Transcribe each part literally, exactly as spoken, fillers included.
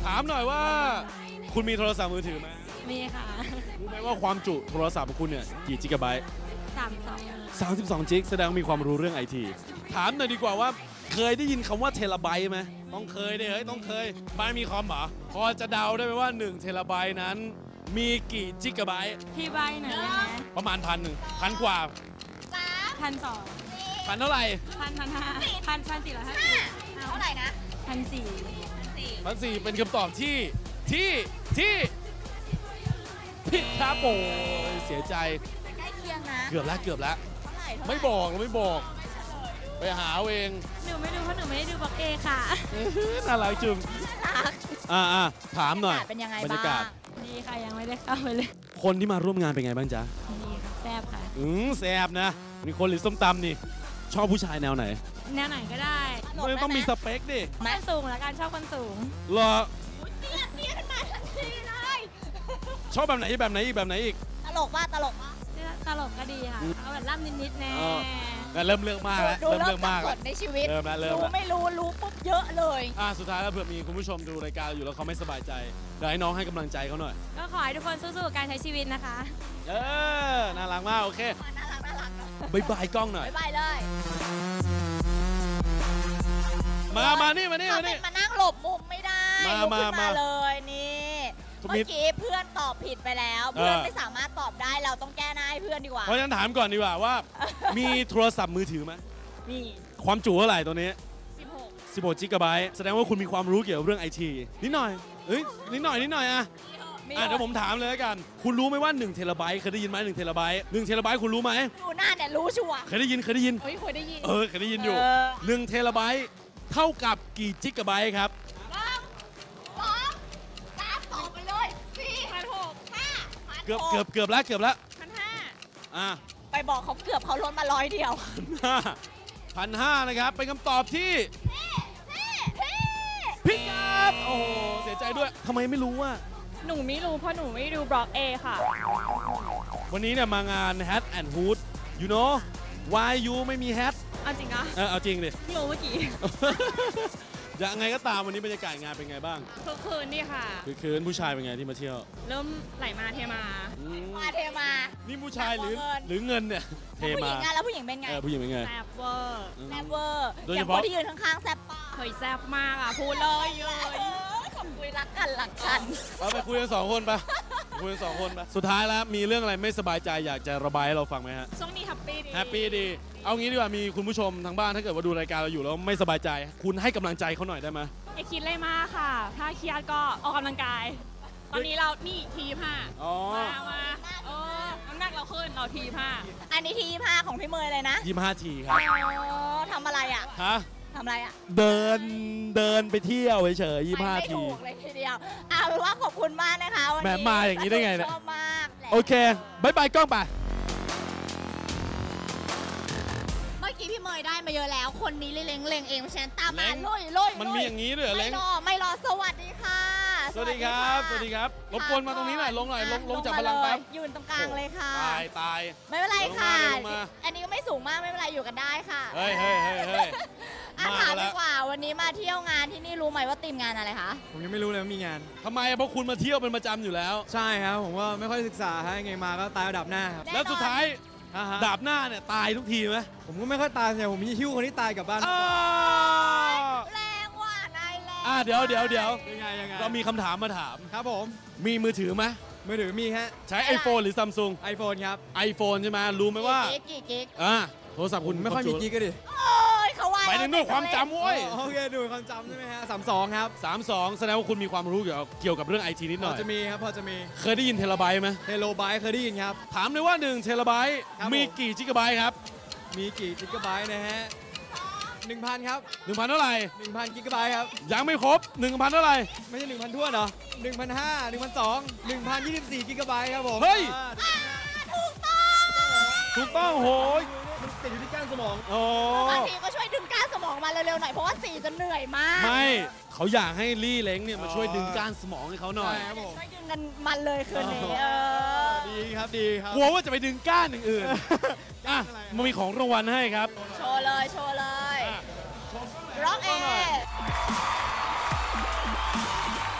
ถามหน่อยว่าคุณมีโทรศัพท์มือถือไหมมีค่ะรู้ไหมว่าความจุโทรศัพท์ของคุณเนี่ยกี่จิกะไบต์สามสองสามสิบสองจิกแสดงมีความรู้เรื่องไอทีถามหน่อยดีกว่าว่าเคยได้ยินคำว่าเทราไบต์ไหมต้องเคยดิเฮ้ยต้องเคยบ้านมีคอมเหรอพอจะเดาได้ไหมว่าหนึ่งเทราไบต์นั้นมีกี่จิกะไบต์พี่ใบหน่อยนะประมาณพันหนึ่งพันกว่าพันสองพันเท่าไหร่พันพันห้าพันพันสี่ร้อยห้าสิบเท่าไหร่นะพันสี่พันสี่เป็นคำตอบที่ที่ที่ผิดครับโอ้ยเสียใจใกล้เคียงนะเกือบแล้วเกือบแล้วไม่บอกเราไม่บอกไปหาเองหนูไม่ดูเพราะหนูไม่ได้ดูบล็อกเอค่ะน่ารักจุงอ่าอ่าถามหน่อยเป็นยังไงบรรยากาศดีค่ะยังไม่ได้เข้าไปเลยคนที่มาร่วมงานเป็นไงบ้างจ๊ะดีค่ะแซ่บค่ะอืมแซ่บนะมีคนหรือส้มตำนี่ชอบผู้ชายแนวไหนแนวไหนก็ได้ไม่ต้องมีสเปคดิไม่สูงแล้วกันชอบคนสูงเหรอเตี้ยเตี้ยขึ้นมาทันทีเลยชอบแบบไหนแบบไหนอีกแบบไหนอีกตลกป่ะตลกป่ะตลกก็ดีค่ะเอาแบบล่ำนิดๆแน่เริ่มเรื่องมากแล้วเริ่มเรื่องมากในชีวิตเริ่มแล้วเริ่มรู้ไม่รู้รู้ปุ๊บเยอะเลยอ่าสุดท้ายแล้วเผื่อมีคุณผู้ชมดูรายการอยู่แล้วเขาไม่สบายใจเดี๋ยวให้น้องให้กำลังใจเขาหน่อยก็ขอให้ทุกคนสู้ๆกับการใช้ชีวิตนะคะเออน่ารักมากโอเคน่ารักน่ารักบายบายกล้องหน่อยบายบายเลยมามานี่มานี่มานี่มานั่งหลบมุมไม่ได้มามามาเลยนี่เมื่อกี้เพื่อนตอบผิดไปแล้วเพื่อนไม่สามารถตอบได้เราต้องแก้หน้าให้เพื่อนดีกว่าเพราะฉะนั้นถามก่อนดีกว่าว่ามีโทรศัพท์มือถือไหมมีความจุเท่าไหร่ตัวนี้สิบหกสิบหกจิกะไบต์แสดงว่าคุณมีความรู้เกี่ยวกับเรื่องไอทีนิดหน่อยเอ้ยนิดหน่อยนิดหน่อยอ่ะอ่ะเดี๋ยวผมถามเลยแล้วกันคุณรู้ไหมว่าหนึ่งเทราไบต์เคยได้ยินไหมหนึ่งเทราไบต์หนึ่งเทราไบต์คุณรู้ไหมดูหน้าเนี่ยรู้ชัวร์เคยได้ยินเคยได้ยินเฮ้ยเคยได้ยินเออเคยได้ยินอยู่หนึ่งเทราไบต์เท่ากับกี่จิกะไบต์ครับเกือบเกือบเกือบแล้วเกือบแล้วพันห้าอ่ะไปบอกเขาเกือบเขาลดมาร้อยเดียวพันห้านะครับเป็นคำตอบที่ผิดครับโอ้โหเสียใจด้วยทำไมไม่รู้ว่าหนูไม่รู้เพราะหนูไม่ดูบล็อกเอค่ะวันนี้เนี่ยมางาน Hat and Hood you know why you ไม่มี hat เอาจริงอ่ะเออเอาจริงดิงงเมื่อกี้ยังไงก็ตามวันนี้บรรยากาศงานเป็นไงบ้างคือคืนนี่ค่ะคือคืนผู้ชายเป็นไงที่มาเที่ยวเริ่มไหลมาเทมามาเทมานี่ผู้ชายหรือหรือเงินเนี่ยเทมาผู้หญิงไงแล้วผู้หญิงเป็นไงผู้หญิงเป็นไงแซ่บเวอร์แซ่บเวอร์อย่างคนที่ยืนข้างๆแซ่บป้าเฮ้ยแซ่บมากอ่ะพูดเลยเลยขอบคุยรักกันรักกันเอาไปคุยกันสองคนปะคุยกันสองคนปะสุดท้ายแล้วมีเรื่องอะไรไม่สบายใจอยากจะระบายให้เราฟังไหมฮะช่วงนี้แฮปปี้ดีแฮปปี้ดีเอางี้ดีกว่ามีคุณผู้ชมทางบ้านถ้าเกิดว่าดูรายการเราอยู่แล้วไม่สบายใจคุณให้กำลังใจเขาหน่อยได้ไหมอย่าคิดเลยมากค่ะถ้าเครียดก็ออกกำลังกายตอนนี้เรานี่ทีผ้ามามาเออน้ำหนักเราขึ้นเราทีผ้าอันนี้ทีผ้าของพี่เมย์เลยนะยี่ห้าทีครับอ๋อทำอะไรอ่ะฮะทำอะไรอ่ะเดินเดินไปเที่ยวเฉยๆยี่ห้าทีไม่ถูกเลยทีเดียวเอาเป็นว่าขอบคุณมากนะคะวันนี้แหมมาอย่างนี้ได้ไงเนี่ยชอบมากโอเคบายบายกล้องไปเมื่อกี้พี่เมย์ได้มาเยอะแล้วคนนี้เล็งเล็งเองฉันตามมาลุยลุยมันมีอย่างนี้ด้วยเล็งไม่รอไม่รอสวัสดีค่ะสวัสดีครับสวัสดีครับรบกวนมาตรงนี้หน่อยลงหน่อยลงลงจากบัลลังก์แป๊บยืนตรงกลางเลยค่ะตายตายไม่เป็นไรค่ะอันนี้ก็ไม่สูงมากไม่เป็นไรอยู่กันได้ค่ะเฮ้ยเฮ้ยเฮ้ยเฮ้ยถามดีกว่าวันนี้มาเที่ยวงานที่นี่รู้ไหมว่าทีมงานอะไรคะผมยังไม่รู้เลยว่ามีงานทำไมเพราะคุณมาเที่ยวเป็นประจำอยู่แล้วใช่ครับผมว่าไม่ค่อยศึกษาฮะไงมาก็ตายระดับหน้าครับแล้วสุดท้ายดาบหน้าเนี่ยตายทุกทีไหมผมก็ไม่ค่อยตายเนี่ยผมมีหิ้วคนที่ตายกลับบ้านแรงว่ะนายแรงอ่าเดี๋ยวเดี๋ยวเดี๋ยวยังไงยังไงเรามีคำถามมาถามครับผมมีมือถือไหมมือถือมีฮะใช้ iPhone หรือ Samsung iPhone ครับ iPhone ใช่ไหมรู้ไหมว่ากี่กิกอ่าโทรศัพท์คุณไม่ค่อยมีกิ๊กก็ดิโอ้ยเขาว่าไปถึงด้วยความจำเว้ยโอเคดูความจำใช่ไหมฮะสามสองครับสามสองแสดงว่าคุณมีความรู้เกี่ยวกับเกี่ยวกับเรื่องไอทีนิดหน่อยพอจะมีครับพอจะมีเคยได้ยินเทราไบต์ไหมเทโลไบต์เคยได้ยินครับถามเลยว่าหนึ่งเทราไบต์มีกี่จิกะไบต์ครับมีกี่จิกะไบต์นะฮะหนึ่งพันครับหนึ่งพันเท่าไหร่หนึ่งพันกิกะไบต์ครับยังไม่ครบหนึ่งพันเท่าไหร่ไม่ใช่หนึ่งพันทั่วเหรอหนึ่งพันห้าหนึ่งพันสองหนึ่งพันยี่สิบสี่กิกะไบต์ครับผมเฮ้ยถูกต้องถูกต้องโหยมันติดอยู่ที่ก้านสมองโอ้บางทีก็ช่วยดึงก้านสมองมาเร็วๆหน่อยเพราะว่าสีจะเหนื่อยมากไม่เขาอยากให้ลี่เล้งเนี่ยมาช่วยดึงก้านสมองให้เขาหน่อยช่วยดึงกันมันเลยคืนนี้ดีครับดีครับกลัวว่าจะไปดึงก้านอื่นๆอ่ะมันมีของรางวัลให้ครับโชว์เลยโชว์เลยร็อกเอ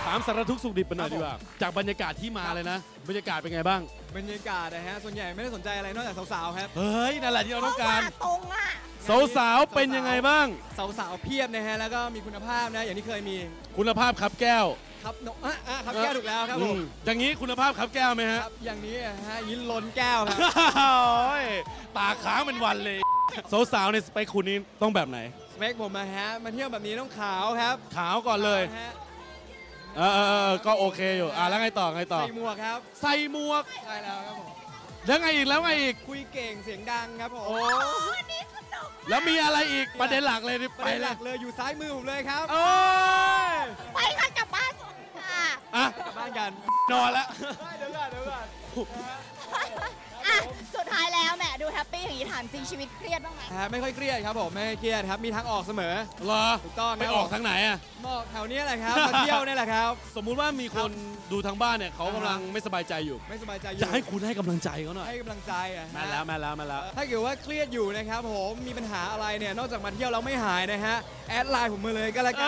ถามสารทุกข์สุขดิบไปหน่อยดีกว่า จากบรรยากาศที่มาเลยนะ บรรยากาศเป็นไงบ้างบรรยากาศนะฮะส่วนใหญ่ไม่ได้สนใจอะไรนอกจากสาวๆครับเฮ้ย นั่นแหละที่เราต้องการตรงอ่ะสาวๆ เป็นยังไงบ้างสาวๆเพียบนะฮะแล้วก็มีคุณภาพนะอย่างที่เคยมีคุณภาพครับแก้วครับนอ่ะอ่ะครับแก้วถูกแล้วครับผมอืมอย่างนี้คุณภาพครับแก้วไหมฮะครับอย่างนี้อะฮะยินล้นแก้วครับโอ้ยตาค้างเป็นวันเลย สาวๆในสเปคคุณนี้ต้องแบบไหนสเปคผมนะฮะมาเที่ยวแบบนี้ต้องขาวครับขาวก่อนเลยฮะเออเออเออก็โอเคอยู่ อ่ะแล้วไงต่อไงต่อใส่หมวกครับใส่หมวกใช่แล้วครับผมแล้วไงอีกแล้วไงอีกคุยเก่งเสียงดังครับผมโอ้วันนี้สนุกแล้วมีอะไรอีกประเด็นหลักเลยนี่ประไปเด็นเลหลัยกเลยอยู่ซ้ายมือผมเลยครับโอ้ยไปค่ะกลับบ้านค่ะอ่ะกลับบ้านกันนอนแล้วเดี๋ยวก่อนเดี๋ยวก่อนอ่ะสุดท้ายแล้วแหมดูแฮปปี้อย่างนี้ถามจริงชีวิตเครียดบ้างไหมฮะไม่ค่อยเครียดครับผมไม่เครียดครับมีทางออกเสมอเหรอถูกต้องไปออกทางไหนอ่ะมอกแถวนี้แหละครับมาเที่ยวนี่แหละครับสมมุติว่ามีคนดูทางบ้านเนี่ยเขาอ่าฮะกำลังไม่สบายใจอยู่ไม่สบายใจอยู่จะให้คุณให้กำลังใจเขาหน่อยให้กำลังใจอะฮะมาแล้วมาแล้วมาแล้วถ้าเกิดว่าเครียดอยู่นะครับผมมีปัญหาอะไรเนี่ยนอกจากมาเที่ยวแล้วไม่หายนะฮะแอดไลน์ผมมาเลยก็แล้วเอกัน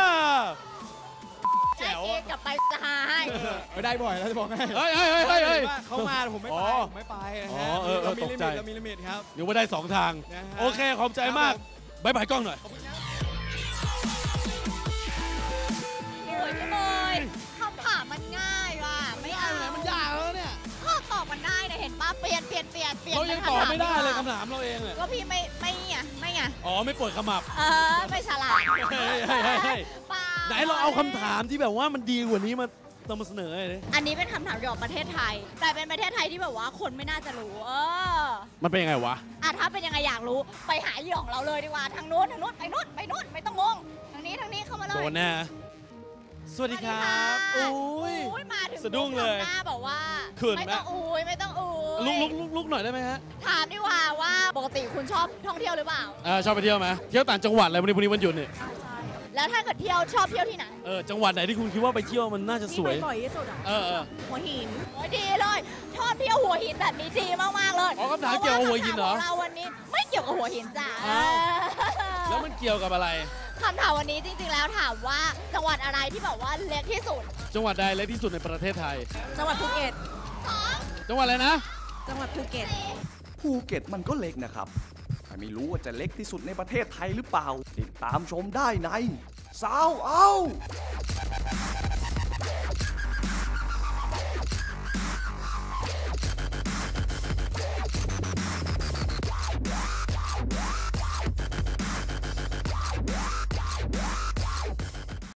อแจ๋วกลับไปจะหาให้ไม่ได้บ่อยแล้วจะบอกให้เฮ้ยเฮ้ยเฮ้ยเฮ้ยเฮ้ยว่าเขามาผมไม่อ๋ไปอผมไม่ไปนะอ๋ฮะอเออเออเรามีตกลิใจมิตเรามีลิมิตครับนึกว่าได้สองทางนะฮะโอเค ขอบใจมากครับผมบายบายกล้องหน่อยโอ้ยพี่เมย์คำถามมันง่ายว่ะไม่เอามันยากแล้วเนี่ยข้อตอบมันได้นะเห็นป้าเปลี่ยนเปลี่ยนเปลี่ยนเปลี่ยนเขายังป็นตอบคำถาไม่ได้เลยดีกว่าคำถามเราเองเนี่ยก็พี่ไม่ไม่ไงไม่ไงอ๋อ ไม่ปวดขมับเออไม่ฉลาดเฮ้ยเฮ้ยเฮ้ยเฮ้ยเปล่าไหนเราเอาคำถามที่แบบว่ามันดีกว่านี้มานำมาเสนอเลยดิอันนี้เป็นคำถามเกี่ยวกับประเทศไทย แต่เป็นประเทศไทยที่แบบว่าคนไม่น่าจะรู้ เออมันเป็นยังไงวะอ่ะถ้าเป็นยังไงอยากรู้ไปหาเหยื่อของเราเลยดีกว่าทางนู้นทางนู้นไปนู้นไปนู้นไม่ต้องงงทางนี้ทางนี้เข้ามาเลยโดนแน่ สวัสดีครับสวัสดีค่ะอุ้ยอุ้ยมาถึงสะดุ้งเลยทำหน้าบอกว่าเขินไหมไม่ต้องอุ้ยไม่ต้องอุ้ยลุกลุกลุกลุกหน่อยได้ไหมฮะถามดีกว่าว่าปกติคุณชอบท่องเที่ยวหรือเปล่าเออชอบไปเที่ยวไหมเที่ยวต่างจังหวัดอะไรวันนี้วันนี้วันหยุดเนี่ยแล้วถ้าเกิดเที่ยวชอบเที่ยวที่ไหนเออจังหวัดไหนที่คุณคิดว่าไปเที่ยวมันน่าจะสวยบ่อยที่สุดอ่ะเออเออหัวหินโอ้ยดีเลย ชอบเที่ยวหัวหินแบบนี้ดีมากๆเลยอ๋อคำถามเกี่ยวกับหัวหินเหรอพาะว่าคำถามของเราวันนี้ไม่เกี่ยวกับหัวหินจ้ะอ้าว แล้วมันเกี่ยวกับอะไรคำถามวันนี้จริงๆแล้วถามว่าจังหวัดอะไรที่แบบว่าเล็กที่สุดจังหวัดใดเล็กที่สุดในประเทศไทยจังหวัดภูเก็ตจังหวัดอะไรนะจังหวัดภูเก็ตภูเก็ตมันก็เล็กนะครับแต่ไม่รู้ว่าจะเล็กที่สุดในประเทศไทยหรือเปล่า ติดตามชมได้ในสาวเอา